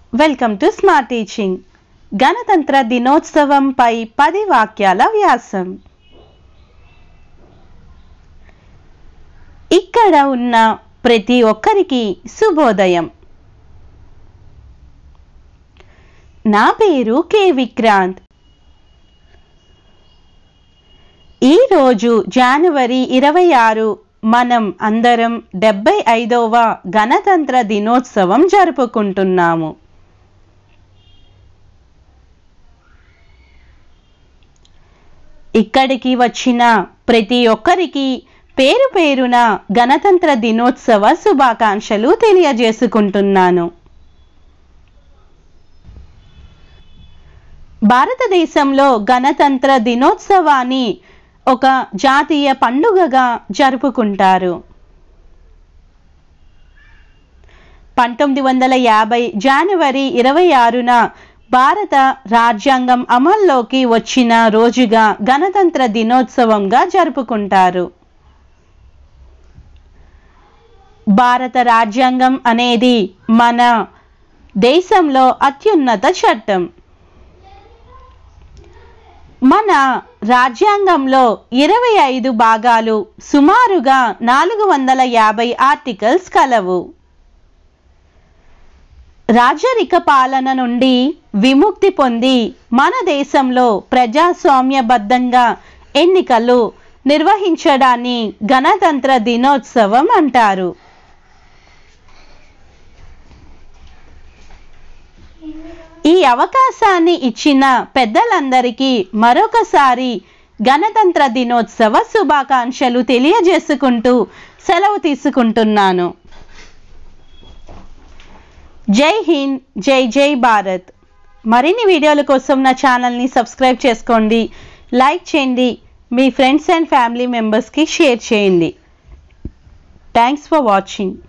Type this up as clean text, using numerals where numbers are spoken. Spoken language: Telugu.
Welcome to smart teaching. గణతంత్ర దినోత్సవంపై 10 వాక్యాల వ్యాసం. ఇక్కడ ఉన్న ప్రతి ఒక్కరికి శుభోదయం. నా పేరు కే విక్రాంత్. ఈరోజు జనవరి 26 మనం అందరం 75వ గణతంత్ర దినోత్సవం జరుపుకుంటున్నాము. ఇక్కడికి వచ్చిన ప్రతి ఒక్కరికి పేరు పేరున గణతంత్ర దినోత్సవ శుభాకాంక్షలు తెలియజేసుకుంటున్నాను. భారతదేశంలో గణతంత్ర దినోత్సవాన్ని ఒక జాతీయ పండుగగా జరుపుకుంటారు. 1950 జనవరి 26న భారత రాజ్యాంగం అమల్లోకి వచ్చిన రోజుగా గణతంత్ర దినోత్సవంగా జరుపుకుంటారు. భారత రాజ్యాంగం అనేది మన దేశంలో అత్యున్నత చట్టం. మన రాజ్యాంగంలో 25 భాగాలు, సుమారుగా 450 ఆర్టికల్స్ కలవు. రాజరిక పాలన నుండి విముక్తి పొంది మన దేశంలో ప్రజాస్వామ్యబద్ధంగా ఎన్నికలు నిర్వహించడాన్ని గణతంత్ర దినోత్సవం అంటారు. ఈ అవకాశాన్ని ఇచ్చిన పెద్దలందరికీ మరొకసారి గణతంత్ర దినోత్సవ శుభాకాంక్షలు తెలియజేసుకుంటూ సెలవు తీసుకుంటున్నాను. జై హింద్, జై జై భారత్. మరిన్ని వీడియోల కోసం నా ఛానల్ని సబ్స్క్రైబ్ చేసుకోండి, లైక్ చేయండి, మీ ఫ్రెండ్స్ అండ్ ఫ్యామిలీ మెంబర్స్కి షేర్ చేయండి. Thanks for watching.